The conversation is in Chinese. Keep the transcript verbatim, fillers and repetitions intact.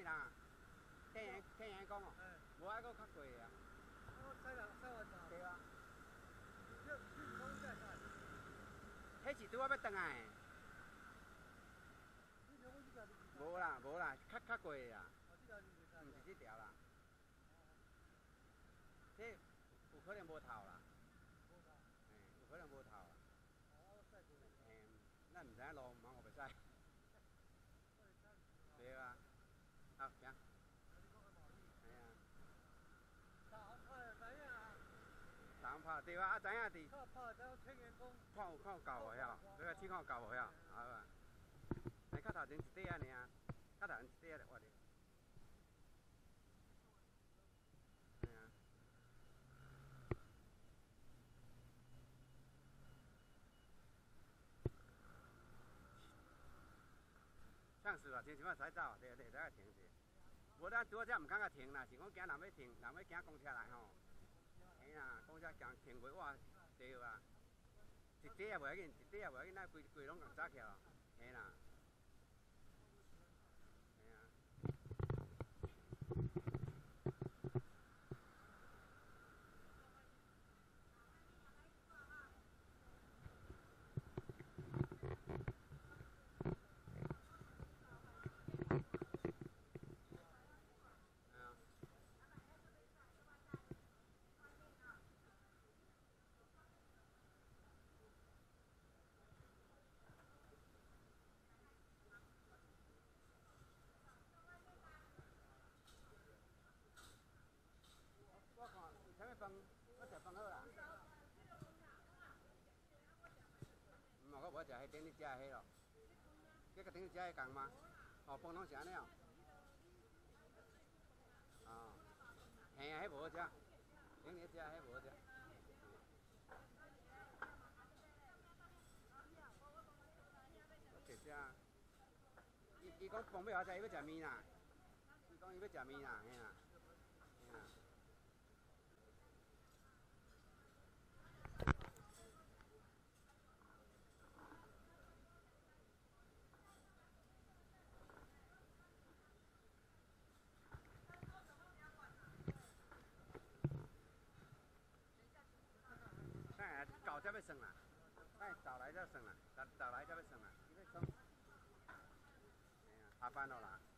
人啊？听人听人讲哦，无爱搁较贵啊。 我塞人塞完对啊。 你你讲在哪？ 迄是拄仔要转来的。 你讲我这条你无啦无啦，较较贵啦。 哦，这条你袂毋是这条啦。 这有可能无透啦，嘿，有可能无透啦。嘿，咱毋知影路，茫我袂使。对啊，好行。嘿啊。 打拍知影啊？ 打拍对啊，啊知影伫。 打拍知影听人讲。 看有看有够无晓，你来试看有够无晓，好啊。哎，较头前一块仔尔，较头前一块仔活哩。嘿啊。 上次啊，真想要驶走，对对，再停一下。无咱拄好只唔敢甲停啦，是讲惊人要停，人要惊公车来吼。嘿啦，公车行停袂哇，对啊。一块也袂要紧，一块也袂要紧，咱规规拢共扎起哦。嘿啦。嘿啊。我看啥物饭，我食饭好啦。唔嘛，我无食迄顶你食迄咯。你甲顶你食迄共吗？哦，饭拢是安尼哦。哦，嘿啊，迄无好食，顶你食迄无好食。我食食。伊伊讲饭要好食，伊要食面啦。伊讲伊要食面啦，嘿啦，嘿啦。 哎，到才要算啦，哎，早来才算啦，早早来才要算啦，伊要算。哎呀，下班了啦。